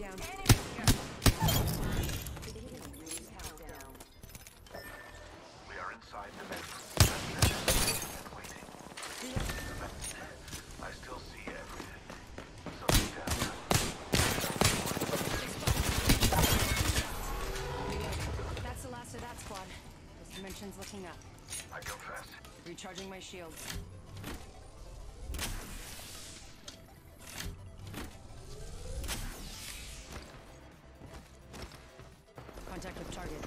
down. We are inside the bedroom. Waiting. I still see everything. So be down. That's the last of that squad. This dimension's looking up. I go fast. Recharging my shields. Contact with target.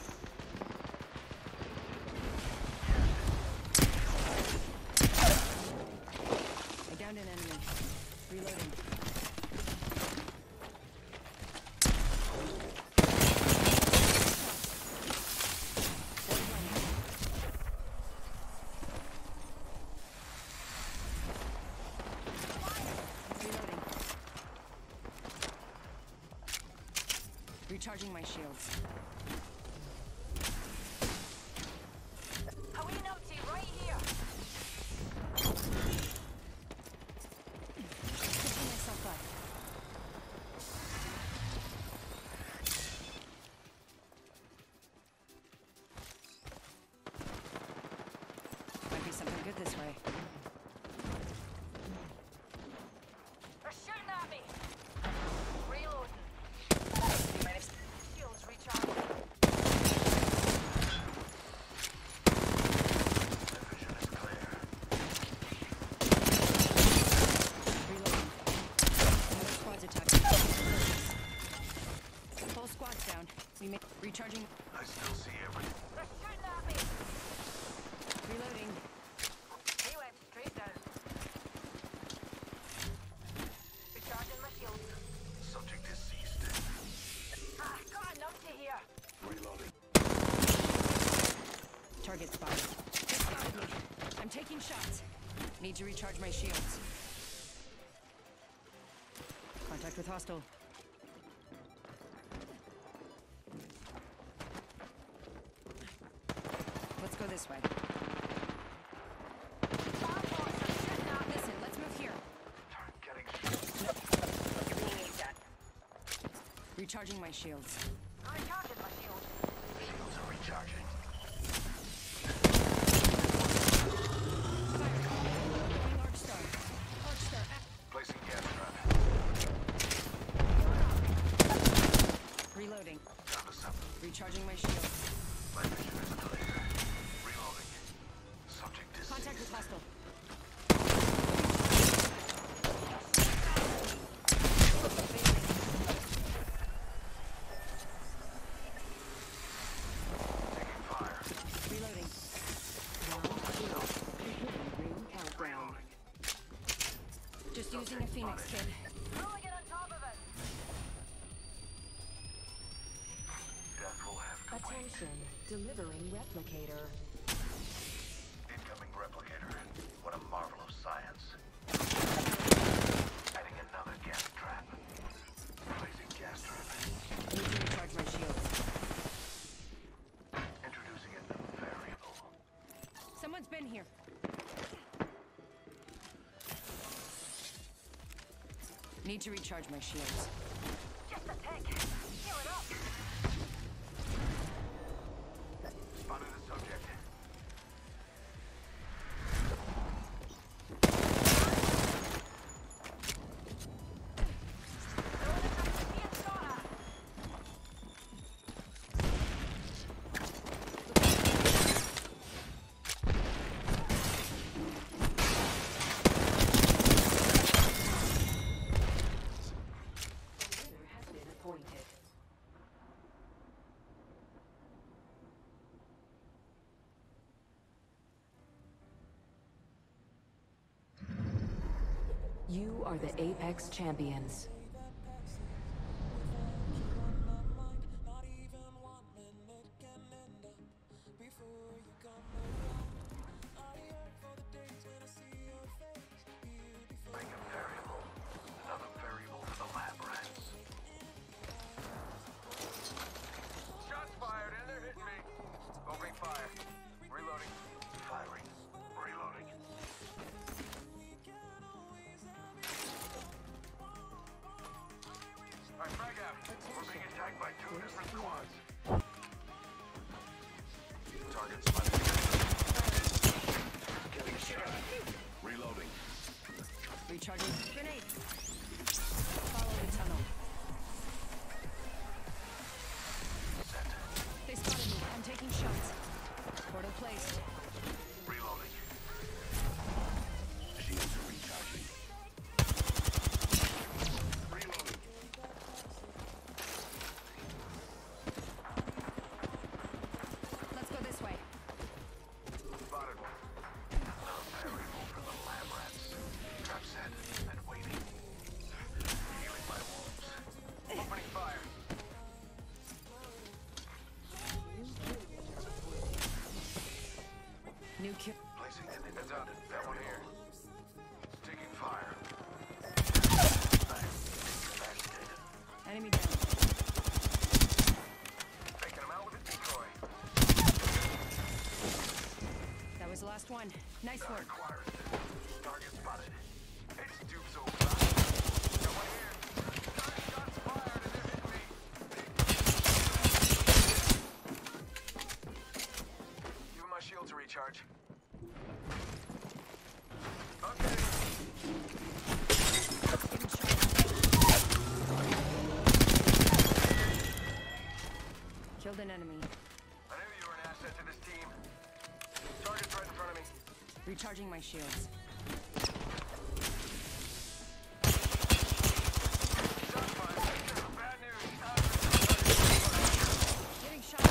I downed an enemy. Reloading. Reloading. Recharging my shields. Picking myself up. Might be something good this way. They're shooting at me! Reloading. Shields recharging. The vision is clear. Reloading. Another squad's attacking. Whole squad's down. We may recharging. I still see everything. They're shooting at me! Reloading. He went straight down. Recharging my shields. Subject is seized. Got a numpty here. Reloading. Target spotted. They spotted me. I'm taking shots. Need to recharge my shields. Contact with hostile. Let's go this way. Listen, let's move here. Getting Recharging my shields. Recharging my shield. shields are recharging. Fire. Arc star. Arc star. Placing gas trap. Reloading. Down to 7. Recharging my shields. My vision is clear. Reloading. Subject is Contact with seized. hostile. Taking fire. Reloading. Reloading. Just using a Phoenix kit. Really get on top of it. Death will have to wait. Attention, delivering replicator. Incoming replicator. What a marvel of science. Adding another gas trap. Placing gas trap. Need to recharge my shields. Introducing a new variable. Someone's been here. Need to recharge my shields. Just a tick. Heal it up. Spotted the subject. You are the Apex Champions. Bring a variable. Another variable for the lab rats. Shots fired and they're hitting me. Opening fire. Reloading. Firing. Reloading. Enemy down. Taking him out with a decoy. That was the last one. Nice work. Acquired. Target spotted. It stoops over. Got one here. Shots fired and they're hitting me. Giving my shield to recharge. Okay. Getting shot. Killed an enemy. I knew you were an asset to this team. Target's right in front of me. Recharging my shields. Shots fired. Bad news. Getting shot.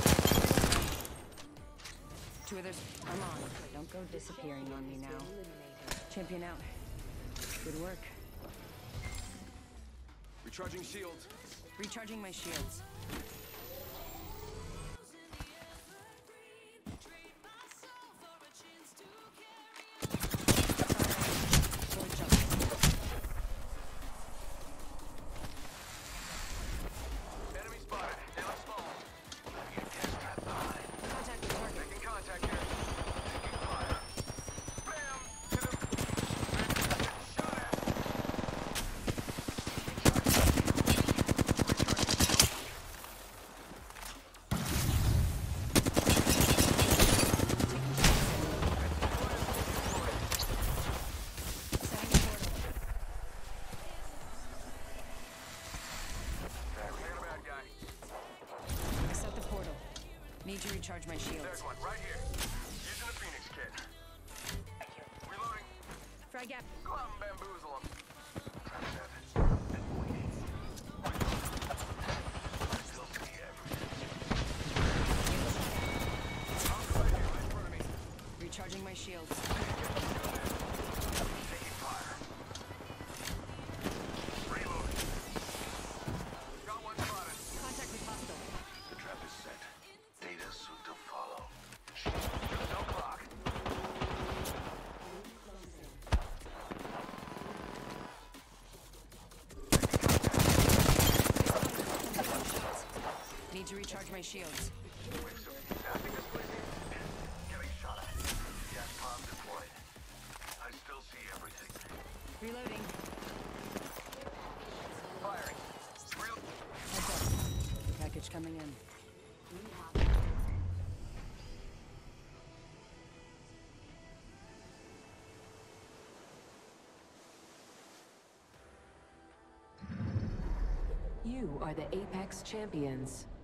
Two others. I'm on. Don't go disappearing on me now. Champion out. Good work. Recharging shields. Recharging my shields. Forward jump. Enemy spotted. They look small. Contact with target. Making contact here. Taking fire. Bam! To the... Shot at. Setting a portal. We got a bad guy. I set the portal. Need to recharge my shields. There's one right here. Using the Phoenix kit. Reloading. Frag gap. Go out and bamboozle him. Still see everything. I'll go right here, right in front of me. Recharging my shields. Taking fire. Reloading. Got one spotted. Contact with hostile. The trap is set. Data soon to follow. No clock. Need to recharge my shields. Passing this place here. Getting shot at. Gas bomb deployed. I still see everything. Reloading. Firing. Real. Heads up. Package coming in. You are the Apex Champions.